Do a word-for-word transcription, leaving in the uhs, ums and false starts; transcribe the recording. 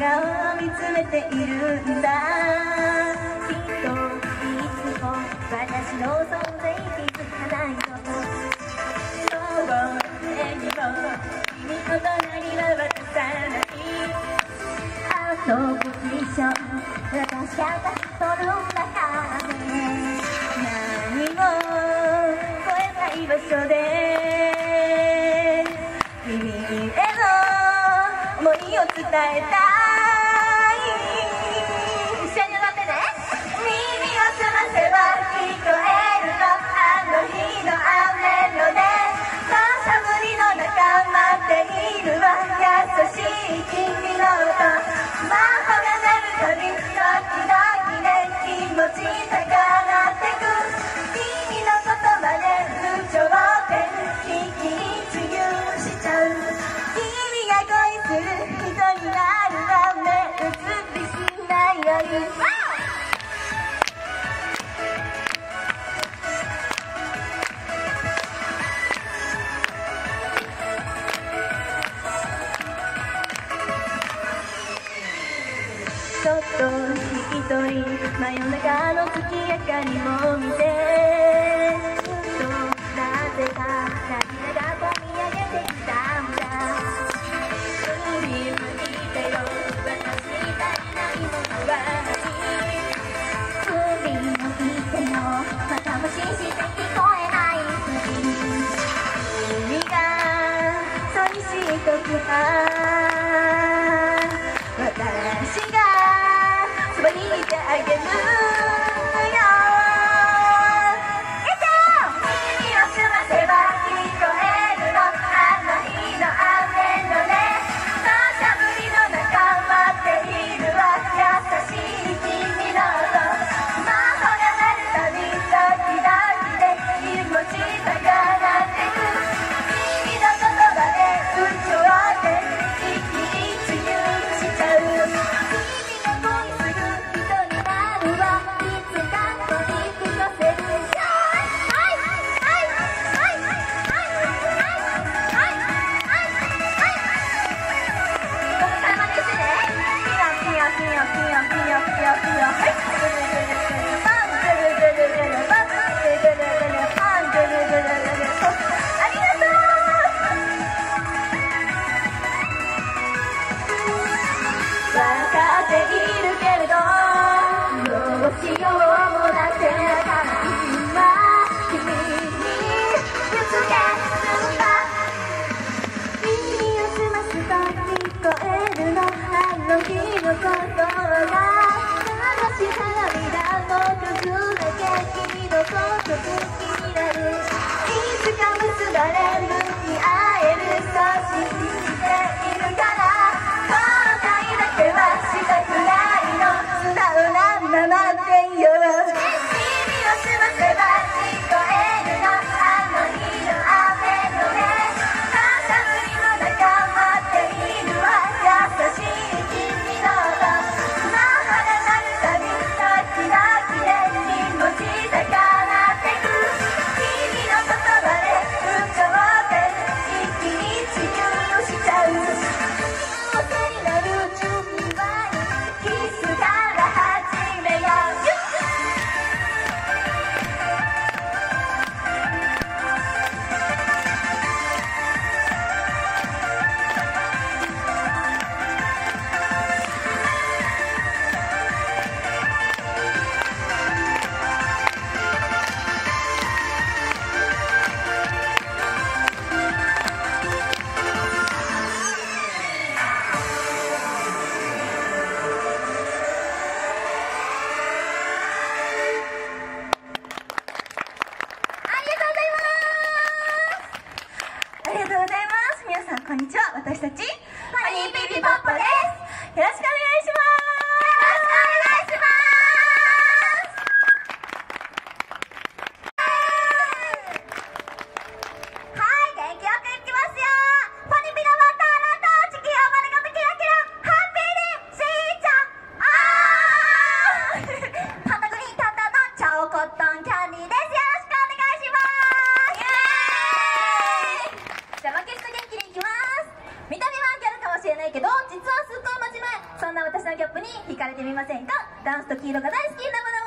顔を見つめているんだ。きっといつも私の存在気づかないの。どうしてにも君の隣は渡さない。あのポジション私が取る中で何も超えない場所で君への想いを伝えたい。一緒に踊ってね。耳を澄ませば聞こえるの、あの日の雨の音、土砂降りの中待っているわ。優しい君の音、魔法が鳴るたびドキドキで気持ち高鳴ってく。君の言葉で有頂天、一喜一憂しちゃう。君が恋する人になるわ。目移りしないように。ちょっと一人真夜中の月明かりも見て、ずっとなぜか涙がこみ上げてきたんだ。振り向いてよ、私に足りないものは何。振り向いてもまた無視して聞こえない時、君が寂しい時は私がそばにいてあげるよ。耳を澄ませば聞こえるの、あの日の雨の音、土砂降りの中待っているわ。優しい君の音、魔法が鳴るたびドキドキで気持ち高鳴ってく。君の言葉で有頂天、一喜一憂しちゃう。私たちハニーピーピーポッポです。よろしくお願いします。よろしくお願いします。はい、元気よくいきますよ。パニピのバターラと地球を丸ごとキラキラハッピーでしーちゃんあーハンドグリーンタンタンのチャオコットンキャンディーです。よろしくお願いします。イエーイ。じゃあ負けず元気にいきます。見た目はギャルかもしれないけど実はすっごい真面目。 のギャップに惹かれてみませんか？ダンスと黄色が大好きなもの